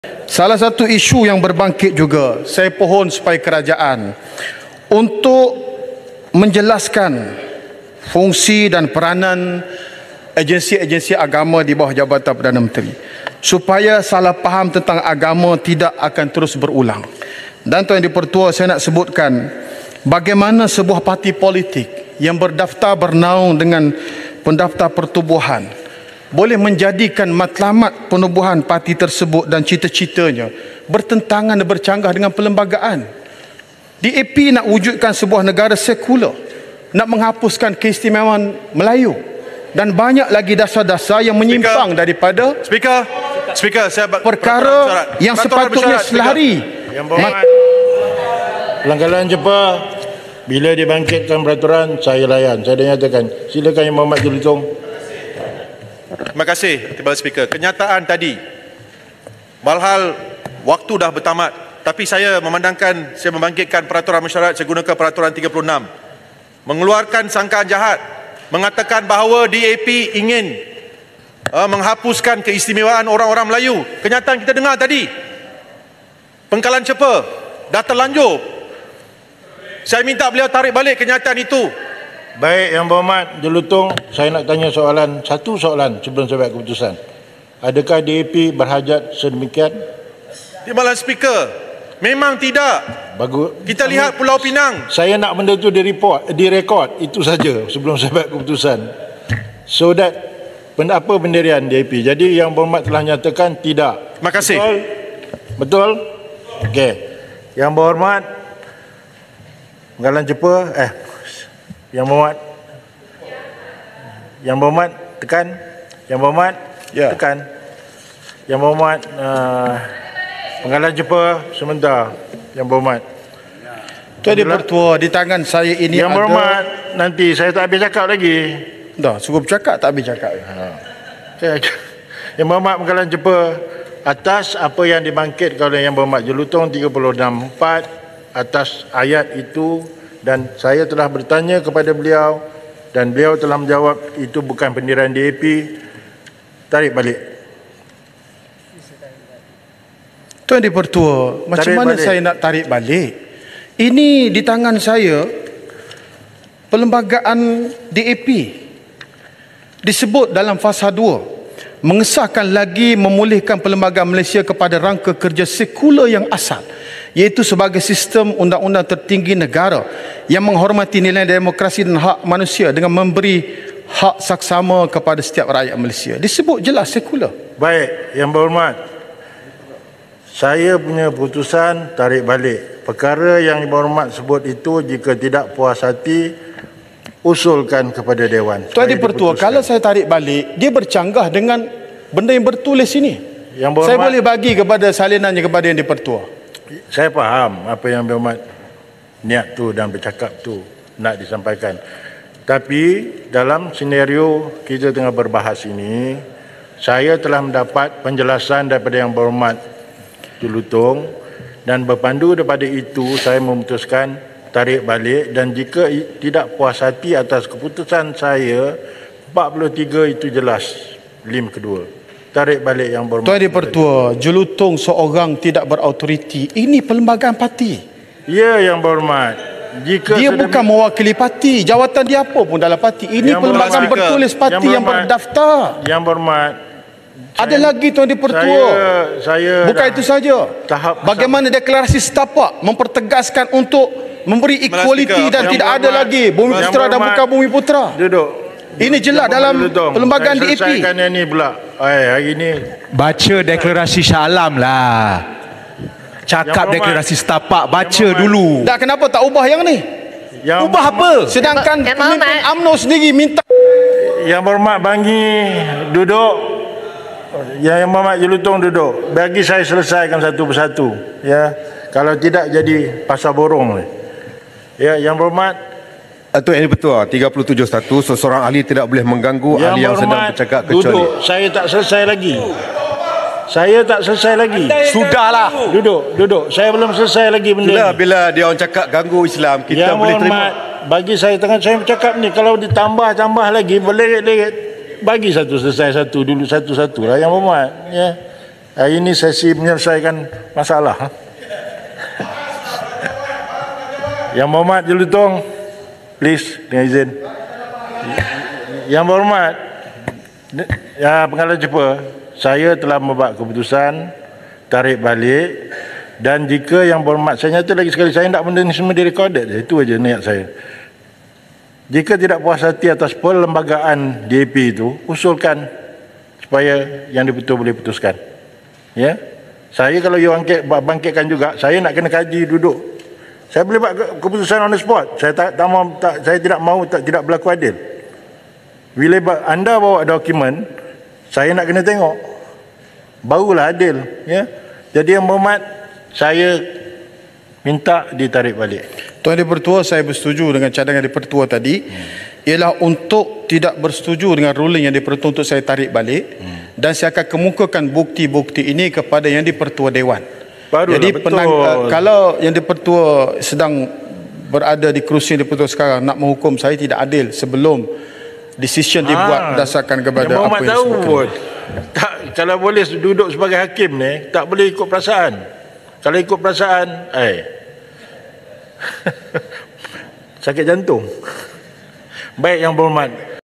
Salah satu isu yang berbangkit juga, saya pohon supaya kerajaan untuk menjelaskan fungsi dan peranan agensi-agensi agama di bawah Jabatan Perdana Menteri, supaya salah faham tentang agama tidak akan terus berulang. Dan Tuan Dipertua, saya nak sebutkan bagaimana sebuah parti politik yang berdaftar bernaung dengan pendaftar pertubuhan boleh menjadikan matlamat penubuhan parti tersebut dan cita-citanya bertentangan dan bercanggah dengan perlembagaan. DAP nak wujudkan sebuah negara sekular, nak menghapuskan keistimewaan Melayu dan banyak lagi dasar-dasar yang menyimpang daripada Speaker, saya perkara yang sepatutnya selari. Yang Berhormat, pelanggaran JEPA bila dibangkitkan peraturan saya layan. Saya dah nyatakan. Silakan Yang Berhormat Jelutong. Terima kasih, Timbalan Speaker. Kenyataan tadi, walhal waktu dah bertamat, tapi saya memandangkan, saya membangkitkan peraturan mesyuarat, saya gunakan peraturan 36, mengeluarkan sangkaan jahat, mengatakan bahawa DAP ingin menghapuskan keistimewaan orang-orang Melayu. Kenyataan kita dengar tadi, pengkalan cepa dah terlanjur. Saya minta beliau tarik balik kenyataan itu. Baik, Yang Berhormat Jelutong, saya nak tanya satu soalan sebelum saya buat keputusan. Adakah DAP berhajat sedemikian? Timbalan Speaker, memang tidak. Bagus. Kita lihat Pulau Pinang. Saya nak benda tu direkod, itu saja sebelum saya buat keputusan. So that apa pendirian DAP. Jadi Yang Berhormat telah nyatakan tidak. Terima kasih. Betul? Okey. Yang Berhormat Penggalan Cepa, Yang Berhormat, Yang Berhormat tekan, Yang Berhormat tekan, Yang Berhormat Penggalan Cepa sebentar, Yang Berhormat. Tuan Dipertua, di tangan saya ini Yang Berhormat, nanti saya tak habis cakap lagi. Dah, cukup cakap tak habis cakap. Yang Berhormat Penggalan Cepa, atas apa yang dibangkitkan oleh Yang Berhormat Jelutong 36.4 atas ayat itu, dan saya telah bertanya kepada beliau dan beliau telah menjawab itu bukan pendirian DAP. Tarik balik. Tuan Dipertua, macam mana saya nak tarik balik? Ini di tangan saya, perlembagaan DAP disebut dalam fasa 2 mengesahkan lagi memulihkan perlembagaan Malaysia kepada rangka kerja sekular yang asal, iaitu sebagai sistem undang-undang tertinggi negara yang menghormati nilai demokrasi dan hak manusia dengan memberi hak saksama kepada setiap rakyat Malaysia. Disebut jelas sekular. Baik, Yang Berhormat, saya punya putusan tarik balik. Perkara yang Yang Berhormat sebut itu, jika tidak puas hati, usulkan kepada Dewan. Tuan Dipertua, kalau saya tarik balik, dia bercanggah dengan benda yang bertulis ini. Saya boleh bagi kepada salinannya kepada Yang Dipertua. Saya faham apa yang Yang Berhormat niat tu dan bercakap tu nak disampaikan. Tapi dalam senario kita tengah berbahas ini, saya telah mendapat penjelasan daripada Yang Berhormat Jelutong, dan berpandu daripada itu saya memutuskan tarik balik, dan jika tidak puas hati atas keputusan saya 43 itu jelas lim kedua. Tarik balik Yang Berhormat. Tuan Dipertua, Jelutong seorang tidak berautoriti. Ini perlembagaan parti. Ya, Yang Berhormat. Jika dia bukan mewakili parti, jawatan dia apa pun dalam parti. Ini perlembagaan bertulis parti yang berdaftar. Yang Berhormat, ada lagi Tuan Dipertua. Saya bukan itu saja. Bagaimana deklarasi setapak mempertegaskan untuk memberi equality dan tidak ada lagi Bumi Putera dan bukan Bumi Putera. Duduk. Ini jelas dalam perlembagaan DAP. Selesaikan yang ni pula. Hari ini baca deklarasi Shah Alam lah. Cakap deklarasi setapak, baca dulu. Tak, kenapa tak ubah yang ni? Ubah apa? Sedangkan pemimpin UMNO sendiri minta. Yang Berhormat Banggi duduk. Yang Berhormat Jelutong duduk. Bagi saya selesaikan satu persatu. Ya. Kalau tidak jadi pasal borong. Ya, Yang Berhormat Tuan Yang Dipertua, 37.1, seseorang ahli tidak boleh mengganggu ahli yang sedang bercakap kecuali. Duduk. Saya tak selesai lagi. Sudahlah. Duduk. Saya belum selesai lagi benda Itulah ni. bila dia orang cakap ganggu Islam, kita Yang boleh terima. Berhormat, bagi saya tengah saya bercakap ni, kalau ditambah lagi berleret-leret, bagi satu selesai satu dulu, satu-satu lah Yang Berhormat. Ya. Hari ini sesi menyelesaikan masalah. Yang berhormat Jelutong, please, dengan izin. Yang berhormat, ya, Pengadilan Cepa, saya telah membuat keputusan tarik balik, dan jika yang berhormat, saya nyata lagi sekali, saya nak benda ni semua direkoded, itu aja niat saya. Jika tidak puas hati atas perlembagaan DAP itu, usulkan supaya yang di-Pertua boleh putuskan. Ya, saya kalau you bangkitkan juga, saya nak kena kaji duduk. Saya boleh buat keputusan on the spot. Saya saya tidak berlaku adil. Bila anda bawa dokumen, saya nak kena tengok, barulah adil. Ya, jadi yang berhormat, saya minta ditarik balik. Tuan Di-Pertua, saya bersetuju dengan cadangan Di-Pertua tadi, ialah untuk tidak bersetuju dengan ruling yang Di-Pertua untuk saya tarik balik, dan saya akan kemukakan bukti-bukti ini kepada yang Di-Pertua Dewan. Barulah, jadi kalau yang Di-Pertua sedang berada di kerusi yang Di-Pertua sekarang nak menghukum saya tidak adil sebelum decision dibuat berdasarkan kepada apa yang disebutkan. Tak, kalau boleh duduk sebagai hakim ni, tak boleh ikut perasaan. Kalau ikut perasaan, sakit jantung. Baik, yang berhormat,